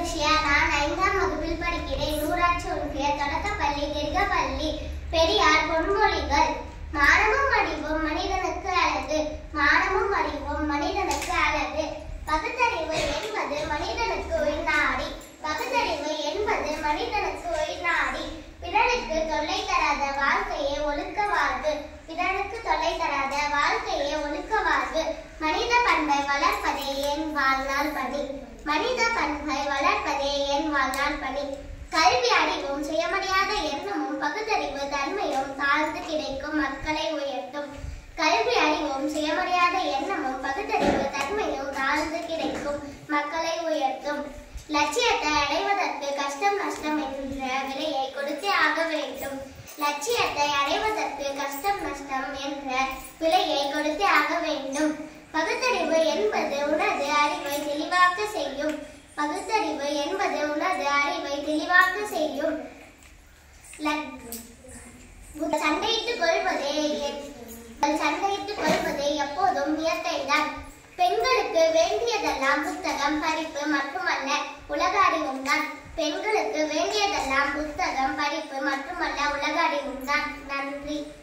லட்சியா. நான் 5ஆம் வகுப்பில் படிக்கிறேன். ஊராட்சி ஒன்றிய தொடக்கப்பள்ளி திர்கப்பள்ளி. பெரியார் பொன்மொழிகள். மானமும் அறிவும் மனிதனுக்கு அழகு. மானமும் அறிவும் மனிதனுக்கு அழகு. பகுத்தறிவு என்பது மனிதனுக்கு உயிர்நாடி. பகுத்தறிவு என்பது மனிதனுக்கு உயிர்நாடி. பிறருக்கு தொல்லை தராத வாழ்க்கையே ஒழுக்க வாழ்வு. பிறருக்கு தொல்லை தராத வாழ்க்கையே ஒழுக்க வாழ்வு. மனித பண்பை வளர்ப்பதே என் வாழ்நாள் பணி. மனித பண்பை வளர்ப்பதே என் வாழ்நாள் பணி. கல்வி அறிவும் சுயமரியாத எண்ணமும் பகுத்தறிவு தன்மையும் தாழ்ந்து கிடைக்கும் மக்களை உயர்த்தும். கல்வி அறிவும் சுயமரியாத எண்ணமும் பகுத்தறிவு தன்மையும் தாழ்ந்து கிடைக்கும் மக்களை உயர்த்தும். லட்சியத்தை அடைவதற்கு கஷ்டம் நஷ்டம் என்ற விலையை கொடுத்தே ஆக வேண்டும். லட்சியத்தை அடைவதற்கு கஷ்டம் நஷ்டம் என்ற விலையை கொடுத்தே ஆக வேண்டும். பகுத்தறிவு என்பது உனது அறிவை தெளிவாக்க செய்யும். பகுத்தறிவு என்பது உனது அறிவை தெளிவாக்க செய்யும். சண்டையிட்டுக் கொள்வதே எப்போதும் இயற்கைதான். பெண்களுக்கு வேண்டியதெல்லாம் புத்தகம் படிப்பு மட்டுமல்ல உலக அறிவும் தான். பெண்களுக்கு வேண்டியதெல்லாம் புத்தகம் படிப்பு மட்டுமல்ல உலக அறிவும் தான். நன்றி.